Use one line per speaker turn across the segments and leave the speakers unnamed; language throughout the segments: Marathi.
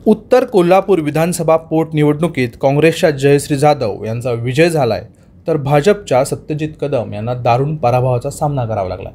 उत्तर कोल्हापूर विधानसभा पोटनिवडणुकीत काँग्रेसच्या जयश्री जाधव यांचा विजय झालाय, तर भाजपच्या सत्यजित कदम यांना दारुण पराभवाचा सामना करावा लागला।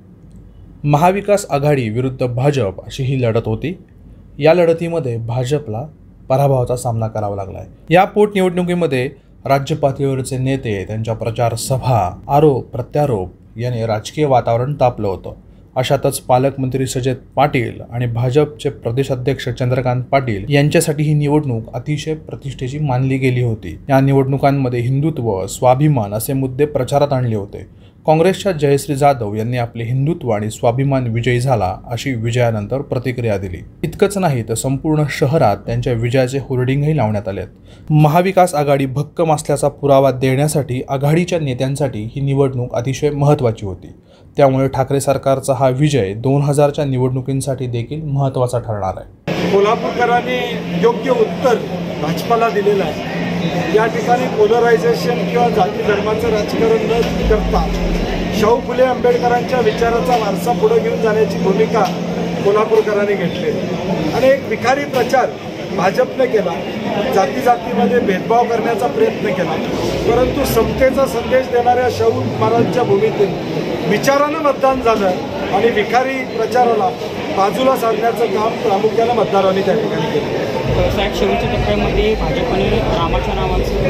महाविकास आघाडी विरुद्ध भाजप अशी ही लढत होती। या लढतीमध्ये भाजपला पराभवाचा सामना करावा लागलाय। या पोटनिवडणुकीमध्ये राज्य पातळीवरचे नेते, त्यांच्या प्रचार सभा, आरोप प्रत्यारोप याने राजकीय वातावरण तापलं होतं। अशातच पालकमंत्री सजत पाटील आणि भाजपचे प्रदेशाध्यक्ष चंद्रकांत पाटील यांच्यासाठी ही निवडणूक अतिशय प्रतिष्ठेची मानली गेली होती। या निवडणुकांमध्ये हिंदुत्व, स्वाभिमान असे मुद्दे प्रचारात आणले होते। काँग्रेसच्या जयश्री जाधव यांनी आपले हिंदुत्व आणि स्वाभिमान विजयी झाला अशी विजयानंतर प्रतिक्रिया दिली। इतकंच नाही तर संपूर्ण शहरात त्यांच्या विजयाचे होर्डिंगही लावण्यात आलेत। महाविकास आघाडी भक्कम असल्याचा पुरावा देण्यासाठी आघाडीच्या नेत्यांसाठी ही निवडणूक अतिशय महत्त्वाची होती। त्यामुळे ठाकरे सरकारचा हा विजय 2000च्या निवडणुकींसाठी देखील महत्त्वाचा ठरणार आहे।
कोल्हापूरकरांनी योग्य उत्तर भाजपाला दिलेलं आहे। या ठिकाणी पोलरायझेशन किंवा जाती धर्माचं राजकारण न करता शाहू फुले आंबेडकरांच्या विचाराचा वारसा पुढे घेऊन जाण्याची भूमिका कोल्हापूरकरांनी घेतली आणि एक विखारी प्रचार भाजपने केला। जाती जातीमध्ये भेदभाव करण्याचा प्रयत्न केला, परंतु समतेचा संदेश देणाऱ्या शाहू महाराजांच्या भूमीतून विचारानं मतदान झालं आणि विखारी प्रचाराला बाजूला साधण्याचं काम प्रामुख्याने मतदारांनी त्या ठिकाणी केलं।
शेवटच्या टप्प्यामध्ये भाजपने रामाच्या नावाचं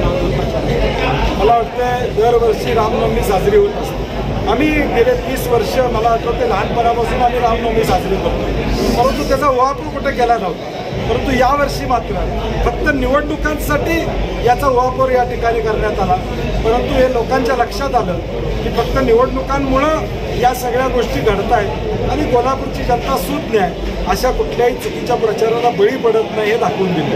नाव
मला वाटतं दरवर्षी रामनवमी साजरी होत असते। आम्ही गेले 30 वर्ष मला आठवते लहानपणापासून आम्ही रामनवमी साजरी करतो, परंतु त्याचा वापर कुठे केला नव्हता। परंतु यावर्षी मात्र फक्त निवडणुकांसाठी याचा वापर या ठिकाणी करण्यात आला, परंतु हे लोकांच्या लक्षात आलं की फक्त निवडणुकांमुळं या सगळ्या गोष्टी घडत आहेत आणि कोल्हापूरची जनता सुज्ञ आहे, अशा कुठल्याही चुकीच्या प्रचाराला बळी पडत नाही हे दाखवून दिले।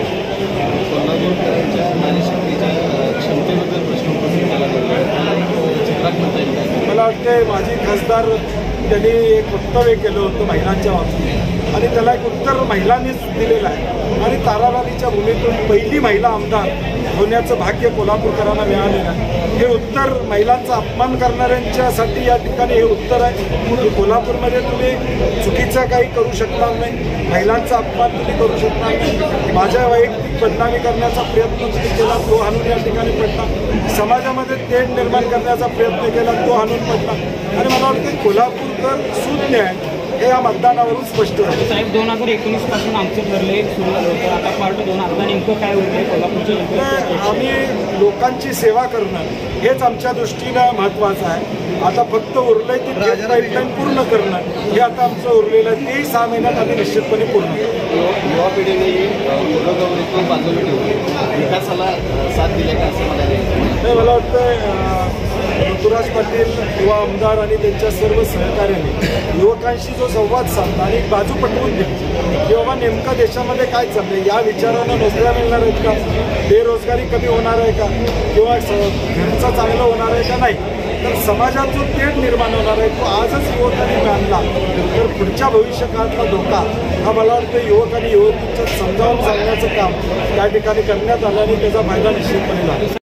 मला वाटते माजी खासदार त्यांनी एक वक्तव्य केलं होतं महिलांच्या बाबतीत आणि त्याला एक उत्तर महिलांनीच दिलेलं आहे आणि ताराराणीच्या भूमीतून पहिली महिला आमदार होण्याचं भाग्य कोल्हापूरकरांना मिळालेलं आहे। हे उत्तर महिलांचा अपमान करणाऱ्यांच्यासाठी या ठिकाणी हे उत्तर आहे की कोल्हापूरमध्ये तुम्ही चुकीचं काही करू शकणार नाही, महिलांचा अपमान तुम्ही करू शकणार नाही। माझ्या वैयक्तिक बदनामी करण्याचा प्रयत्न तुम्ही केला तो हाणून या ठिकाणी पडला, समाजामध्ये तेढ निर्माण करण्याचा प्रयत्न केला तो हाणून पडला आणि मला वाटतं कोल्हापूरकर सुज्ञ आहे हे या मतदानावरून स्पष्ट झालं।
साहेब 2019 पासून आमचं ठरले सुरुवात होतं, आता पार्ट 2 आता नेमकं काय होतं कोल्हापूरचे?
आम्ही लोकांची सेवा करणं हेच आमच्या दृष्टीनं महत्त्वाचं आहे। आता फक्त उरलंय ती पाईपलाईन पूर्ण करणं हे आता आमचं उरलेलं आहे, तेही 6 महिन्यात आम्ही निश्चितपणे पूर्ण करू।
युवा पिढीने बाजूला ठेवून विकासाला साथ दिल्या का असं
मला वाटतं ऋतुराज पाटील युवा आमदार आणि त्यांच्या सर्व सहकार्याने युवकांशी जो संवाद साधला आणि बाजू पटवून दिली की बाबा नेमकं देशामध्ये काय चाललंय, या विचारानं नोकऱ्या मिळणार आहेत का, बेरोजगारी कमी होणार आहे का, किंवा घरचं चांगलं होणार आहे का नाही, तर समाजात जो तेढ निर्माण होणार आहे तो आजच युवकांनी मानला तर पुढच्या भविष्यकाळातला धोका हा मला वाटतं युवक आणि युवतींच्या समजावून सांगण्याचं काम त्या ठिकाणी करण्यात आलं आणि त्याचा फायदा निश्चितपणे झाला।